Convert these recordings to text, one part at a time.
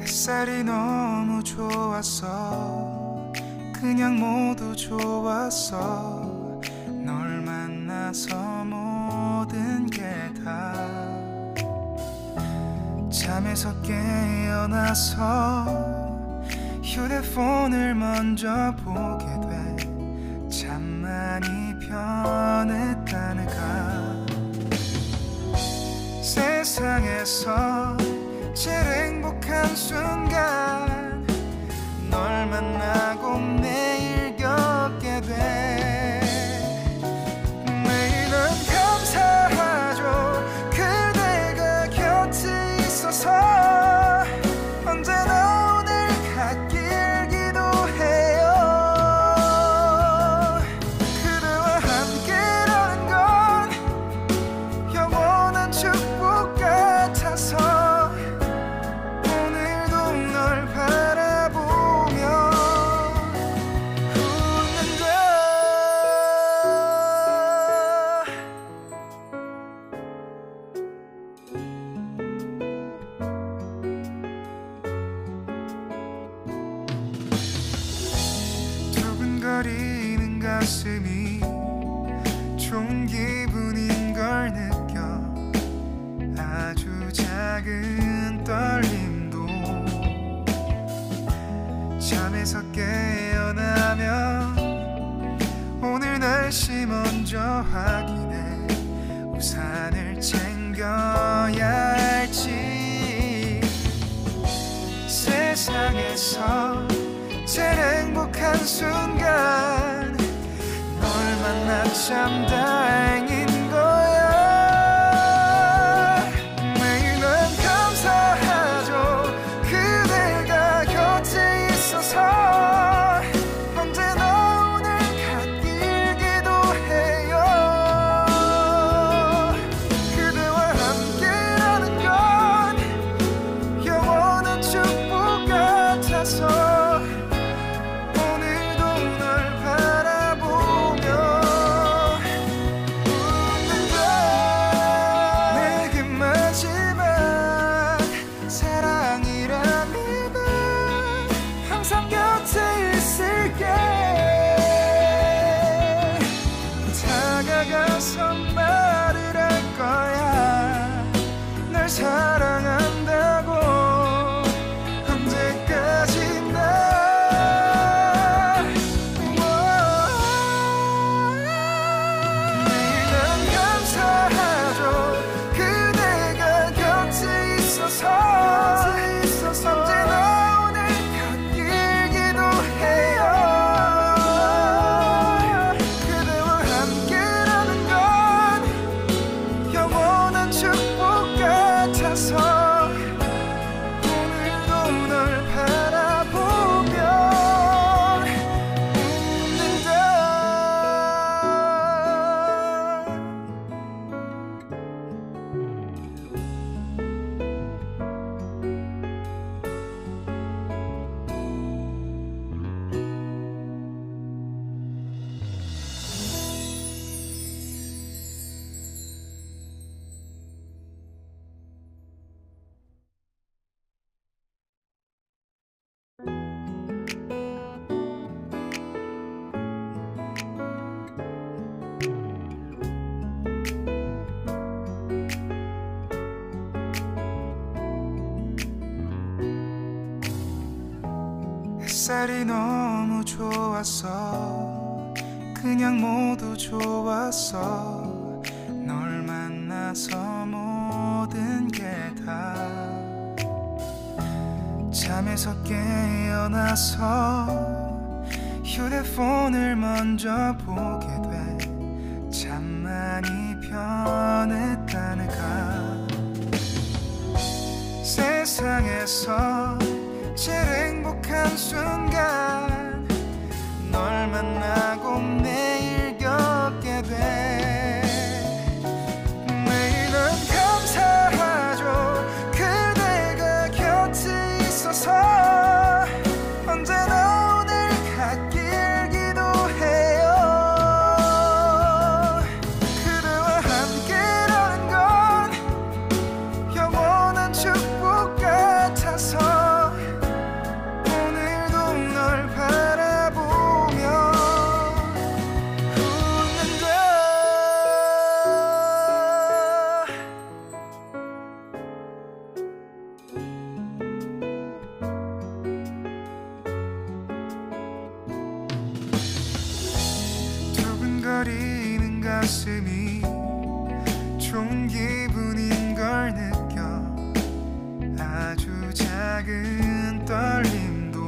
햇살이 너무 좋았어. 그냥 모두 좋았어. 널 만나서 모든 게 다. 잠에서 깨어나서 휴대폰을 먼저 보게 돼. 참 많이 변했다는가. 세상에서 제일 행복한 순간 널 만나고 매일 겪게 돼. 매일은 감사하죠. 그대가 곁에 있어서. 언제나 오늘 같길 기도해요. 그대와 함께라는 건 영원한 축복 같아서. 두근거리는 가슴이 좋은 기분인 걸 느껴. 아주 작은 떨림도. 잠에서 깨어나면 오늘 날씨 먼저 확인해. 우산을 챙겨야 할지. 세상에서 제일 행복한 순간 널 만나 참 다행인 거야. 매일은 감사하죠. 그대가 곁에 있어서. 언제나 오늘 같길 기도해요. 그대와 함께라는 건 영원한 축복 같아서. 다가가서 말을 할 거야. 널 사랑한다고. 언제까지나. 매일은 감사하죠. 그대가 곁에 있어서. 언제나 오늘 같길 기도해요. 축복 같아서. 오늘도 널 바라보며 웃는다. 햇살이 너무 좋았어. 그냥 모두 좋았어. 널 만나서 모든 게 다. 잠에서 깨어나서 휴대폰을 먼저 보게 돼. 참 많이 변했다는가. 세상에서 제일 행복한 순간 널 만나고 매일 겪게 돼. 매일은 감사하죠. 그대가 곁에 있어서. 언제나 오늘 같길 기도해요. 그대와 함께라는 건 영원한 축복 같아서. 작은 떨림도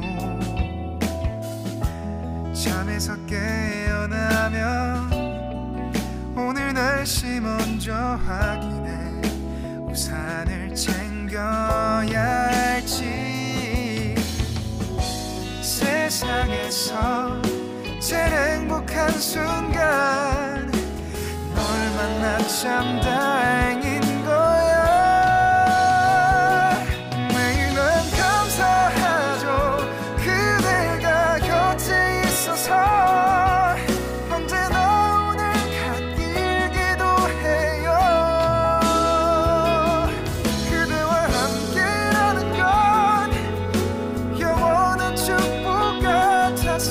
잠에서 깨어나면 오늘 날씨 먼저 확인해 우산을 챙겨야 할지. 세상에서 제일 행복한 순간 널 만나 참 다행인 거야. 매일 난 감사하죠. 그대가 곁에 있어서 언제나 오늘 갓길기도 해요. 그대와 함께라는 건 영원한 축복 같아서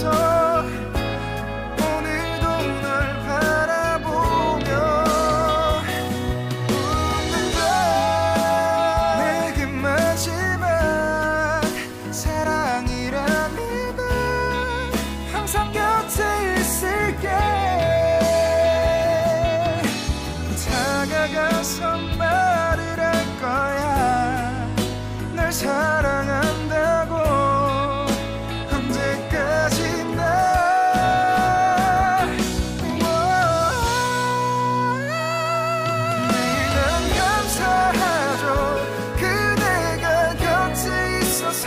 사랑한다고 언제까지나. 매일 난 감사하죠. 그대가 곁에 있어서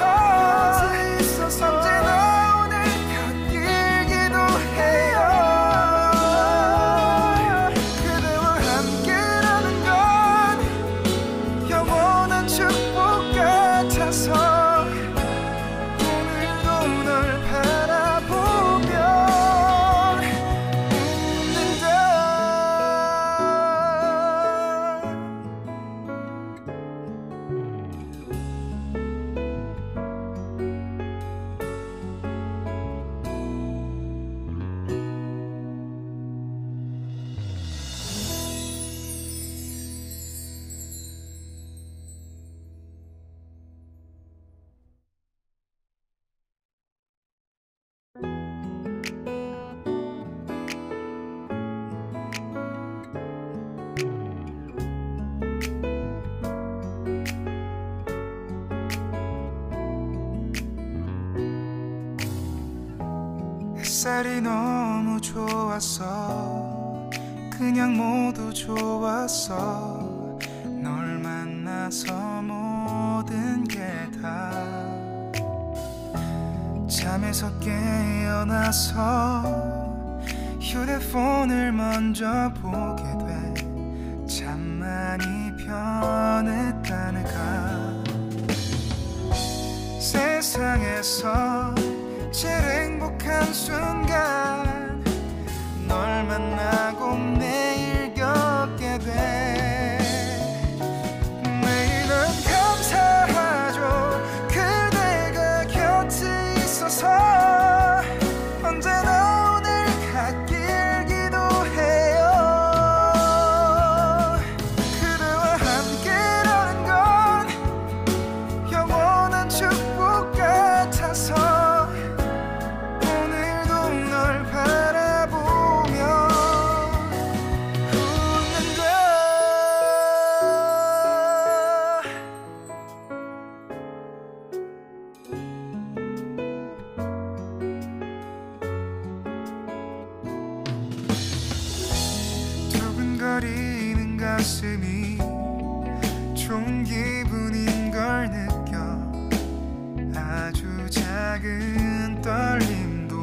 언제나 오늘 곁길기도 해요. 그대와 함께라는 건 영원한 축복 같아서 오늘도 널 바라보며 웃는다. 햇살이 너무 좋았어. 그냥 모두 좋았어. 널 만나서 모든 게 다. 잠에서 깨어나서 휴대폰을 먼저 보게 돼. 참 많이 변했다는가. 세상에서 제일 행복한 순간 널 만나고 매일 겪게 돼. 매일 난 감사하죠. 그대가 곁에 있어서 언제나 오늘 갓길기도 해요. 그대와 함께라는 건 영원한 축복 같아서 두근거리는 가슴이 좋은 기분인 걸 느껴. 아주 작은 떨림도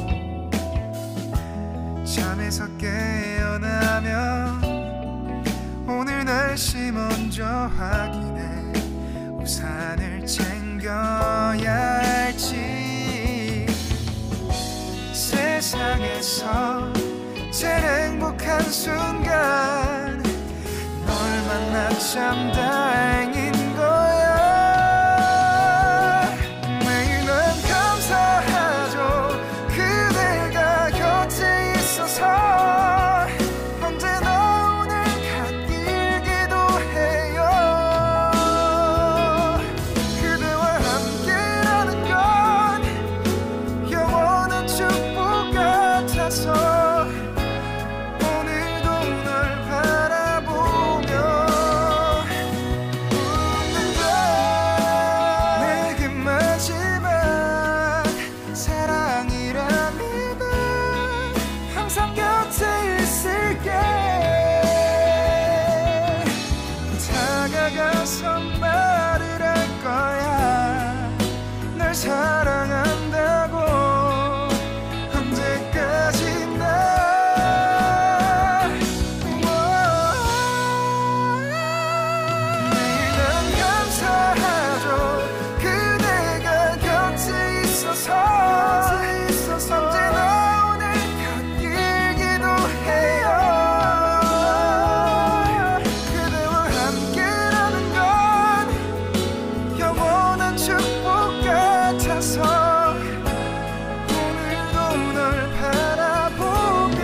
잠에서 깨어나면 오늘 날씨 먼저 확인해 우산을 챙겨야 할지. 세상에서 제일 행복한 순간 널 만나 참 다행인 거야. 매일 난 감사하죠. 그대가 곁에 있어서 언제나 오늘 갓길기도 해요. 그대와 함께라는 건 영원한 축복 같아서 오늘도 널 바라보며 같아서 오늘도 널 바라보며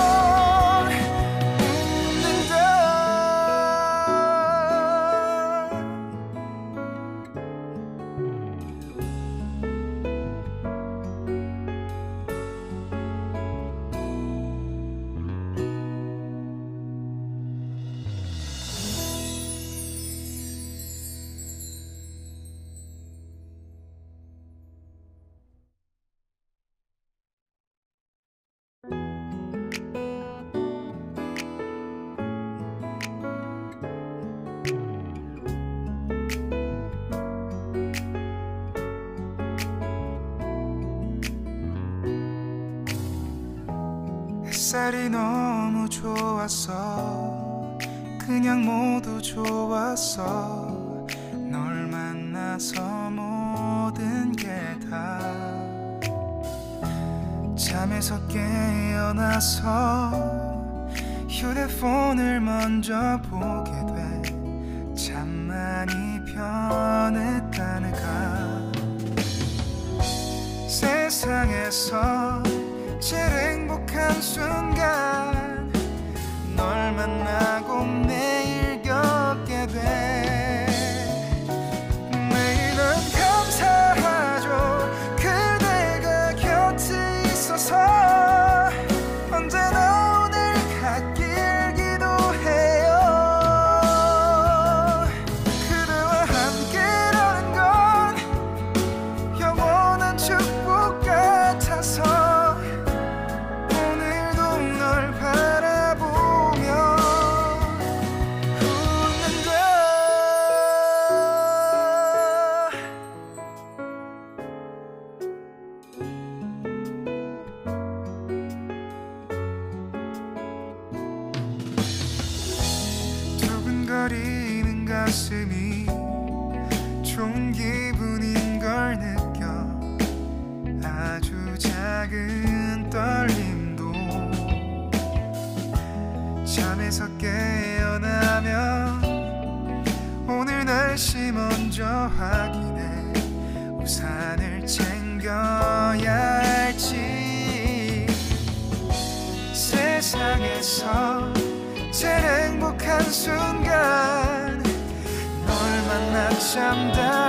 웃는다. 햇살이 너무 좋았어. 그냥 모두 좋았어. 널 만나서 모든 게 다 잠에서 깨어나서 휴대폰을 먼저 보게 돼. 참 많이 변했다는가. 세상에서 제일 행복한 순간 널 만나고 매일 겪게 돼. 매일은 감사하죠. 그대가 곁에 있어서 언제나 오늘 같길 기도해요. 그대와 함께라는 건 영원한 축복 같아서 두근거리는 가슴이 좋은 기분인 걸 느껴. 아주 작은 떨림도 잠에서 깨어나면 오늘 날씨 먼저 확인해. 우산을 챙겨야 할지. 세상에서 제일 행복한 순간 널 만나 참 다